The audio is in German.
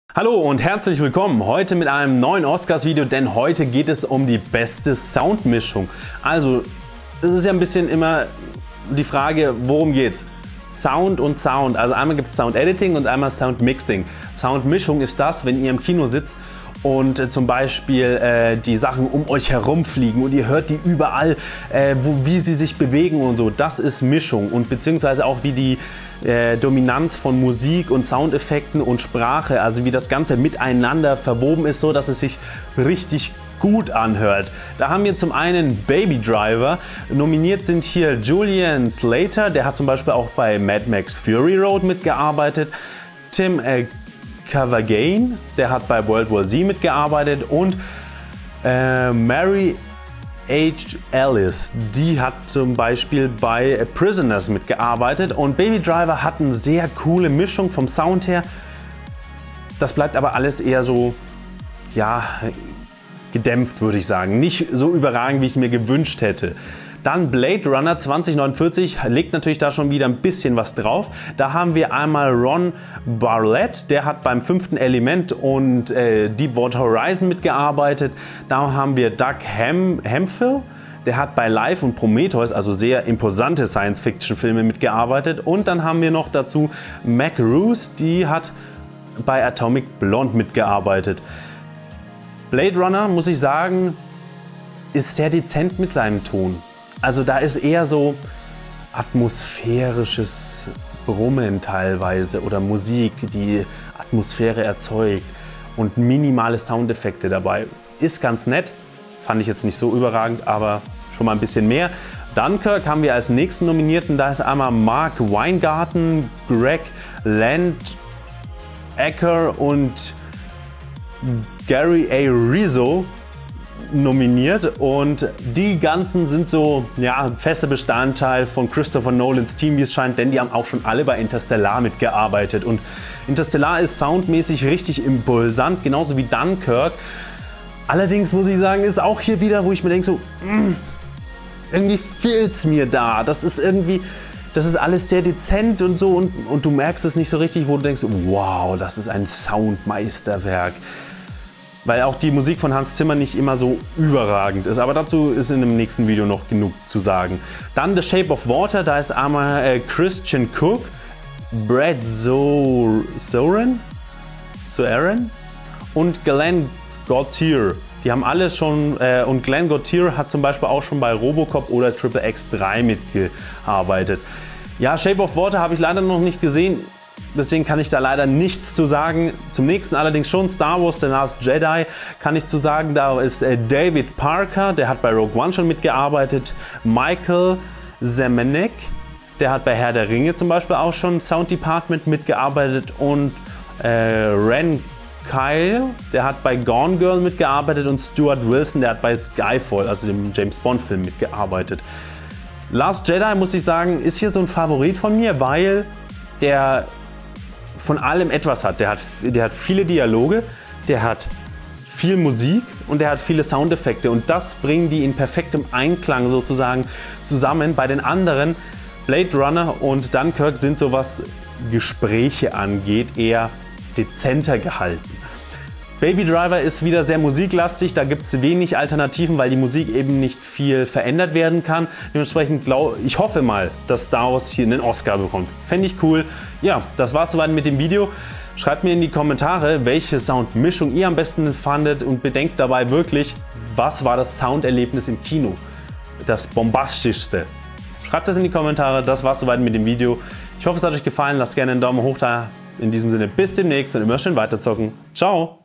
Hallo und herzlich willkommen heute mit einem neuen Oscars-Video, denn heute geht es um die beste Soundmischung. Also, es ist ja ein bisschen immer die Frage, worum geht's? Sound und Sound. Also einmal gibt es Sound Editing und einmal Sound Mixing. Soundmischung ist das, wenn ihr im Kino sitzt und zum Beispiel die Sachen um euch herum fliegen und ihr hört die überall, wie sie sich bewegen und so. Das ist Mischung und beziehungsweise auch wie die Dominanz von Musik und Soundeffekten und Sprache, also wie das Ganze miteinander verwoben ist, so dass es sich richtig gut anhört. Da haben wir zum einen Baby Driver, nominiert sind hier Julian Slater, der hat zum Beispiel auch bei Mad Max Fury Road mitgearbeitet, Tim Cavaghan, der hat bei World War Z mitgearbeitet und Mary H. Ellis, die hat zum Beispiel bei Prisoners mitgearbeitet und Baby Driver hat eine sehr coole Mischung vom Sound her. Das bleibt aber alles eher so, ja, gedämpft, würde ich sagen. Nicht so überragend, wie ich es mir gewünscht hätte. Dann Blade Runner 2049 legt natürlich da schon wieder ein bisschen was drauf. Da haben wir einmal Ron Bartlett, der hat beim 5. Element und Deepwater Horizon mitgearbeitet. Da haben wir Doug Hemphill, der hat bei Life und Prometheus, also sehr imposante Science-Fiction-Filme mitgearbeitet. Und dann haben wir noch dazu Mac Roos, die hat bei Atomic Blonde mitgearbeitet. Blade Runner, muss ich sagen, ist sehr dezent mit seinem Ton. Also da ist eher so atmosphärisches Brummen teilweise oder Musik, die Atmosphäre erzeugt und minimale Soundeffekte dabei. Ist ganz nett, fand ich jetzt nicht so überragend, aber schon mal ein bisschen mehr. Dunkirk haben wir als nächsten Nominierten, da ist einmal Mark Weingarten, Greg Landacker und Gary A. Rizzo nominiert und die ganzen sind so, ja, fester Bestandteil von Christopher Nolans Team, wie es scheint, denn die haben auch schon alle bei Interstellar mitgearbeitet und Interstellar ist soundmäßig richtig impulsant, genauso wie Dunkirk. Allerdings muss ich sagen, ist auch hier wieder, wo ich mir denke so, irgendwie fehlt es mir da. Das ist irgendwie, das ist alles sehr dezent und so und du merkst es nicht so richtig, wo du denkst, wow, das ist ein Soundmeisterwerk. Weil auch die Musik von Hans Zimmer nicht immer so überragend ist. Aber dazu ist in dem nächsten Video noch genug zu sagen. Dann The Shape of Water, da ist einmal Christian Cook, Brad Soren und Glenn Gautier. Die haben alle schon, und Glenn Gautier hat zum Beispiel auch schon bei Robocop oder Triple X3 mitgearbeitet. Ja, Shape of Water habe ich leider noch nicht gesehen. Deswegen kann ich da leider nichts zu sagen. Zum nächsten allerdings schon Star Wars The Last Jedi kann ich zu sagen. Da ist David Parker, der hat bei Rogue One schon mitgearbeitet. Michael Zemanek, der hat bei Herr der Ringe zum Beispiel auch schon Sound Department mitgearbeitet. Und Ren Kyle, der hat bei Gone Girl mitgearbeitet. Und Stuart Wilson, der hat bei Skyfall, also dem James Bond Film, mitgearbeitet. Last Jedi, muss ich sagen, ist hier so ein Favorit von mir, weil der von allem etwas hat. Der hat viele Dialoge, der hat viel Musik und der hat viele Soundeffekte und das bringen die in perfektem Einklang sozusagen zusammen. Bei den anderen, Blade Runner und Dunkirk, sind so, was Gespräche angeht, eher dezenter gehalten. Baby Driver ist wieder sehr musiklastig, da gibt es wenig Alternativen, weil die Musik eben nicht viel verändert werden kann. Dementsprechend ich hoffe mal, dass Star Wars hier einen Oscar bekommt. Fände ich cool. Ja, das war's soweit mit dem Video. Schreibt mir in die Kommentare, welche Soundmischung ihr am besten fandet und bedenkt dabei wirklich, was war das Sounderlebnis im Kino? Das bombastischste. Schreibt das in die Kommentare, das war's soweit mit dem Video. Ich hoffe, es hat euch gefallen, lasst gerne einen Daumen hoch da. In diesem Sinne, bis demnächst und immer schön weiterzocken. Ciao!